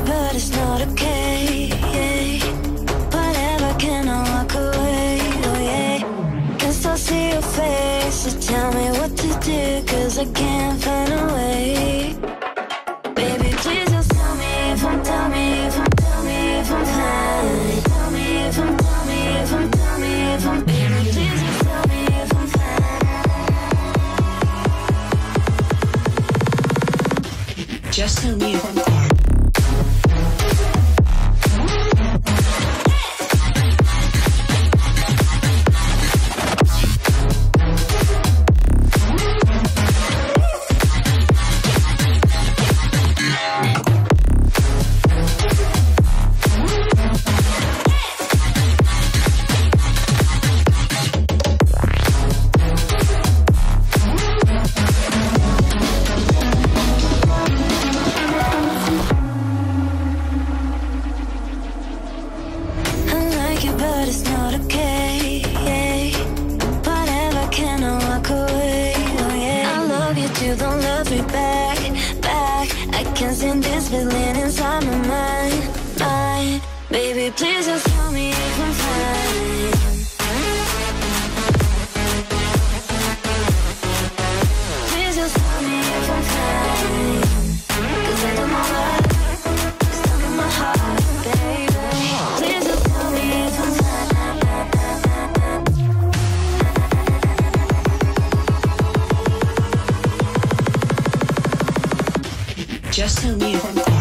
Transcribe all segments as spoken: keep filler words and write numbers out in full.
but it's not okay. Whatever, can I walk away? Oh yeah. Can still see your face, so tell me what to do, 'cause I can't find a way. Baby, please just tell me if I'm, tell me if I'm, tell me if I'm fine. Tell me if I'm, tell me if I'm, tell me if I'm, baby, please just tell me if I'm fine. Just tell me if I'm fine. Please just tell me if I'm fine. Please just tell me if I'm fine. 'Cause I don't know why it's stuck in my heart, baby. Please just tell me if I'm fine. Just tell me if I'm fine.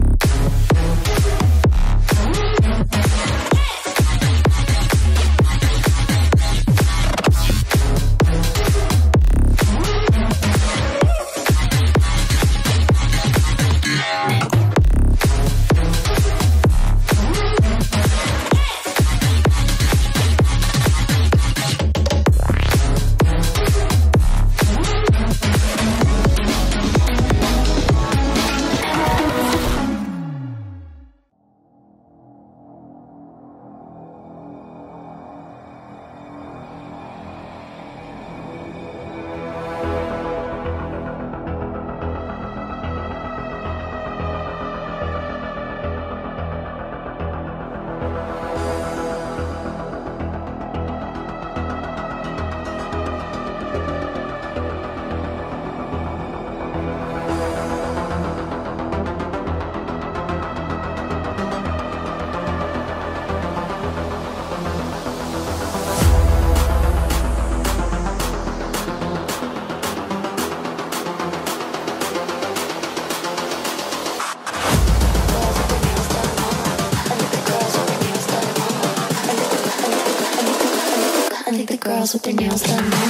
girls with their nails done now.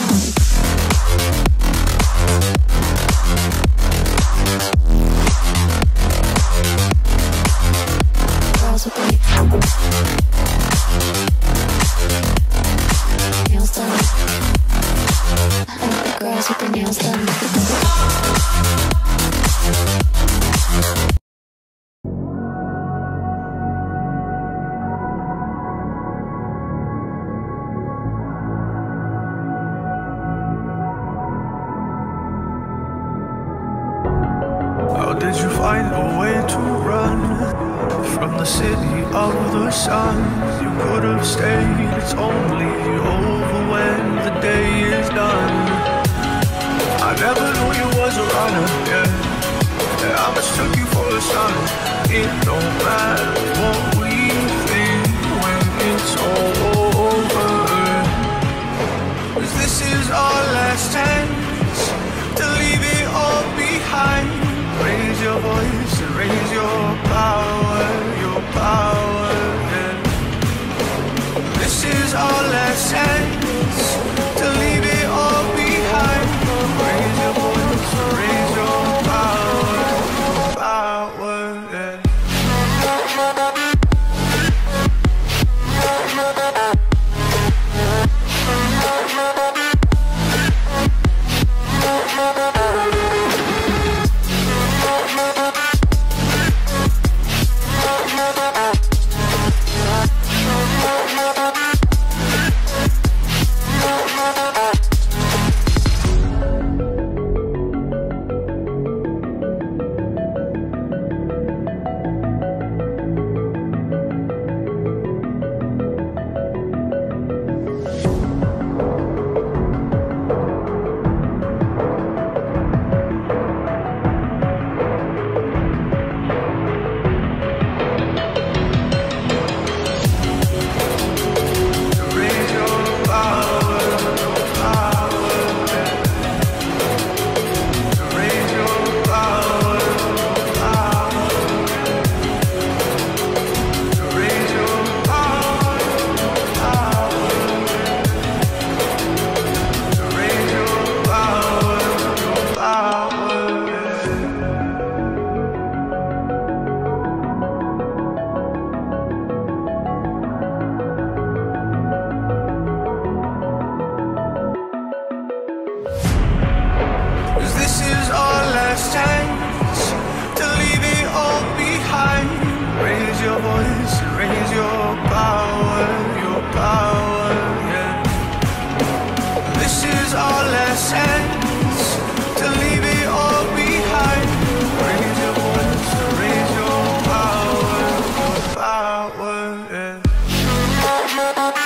Girls with their nails done. I like the girls with their nails done. Did you find a way to run from the city of the sun? You could have stayed, it's only over when the day is done. I never knew you was a runner, yeah, yeah, I mistook you for a son. It don't matter what we think when it's all over, 'cause this is our last chance to leave it all behind. Raise your voice and raise your power, your power, yeah. This is our last chance to leave it all behind. Raise your voice and raise your power, your power, yeah. sense to leave it all behind. Raise your voice, raise your power, your power, yeah.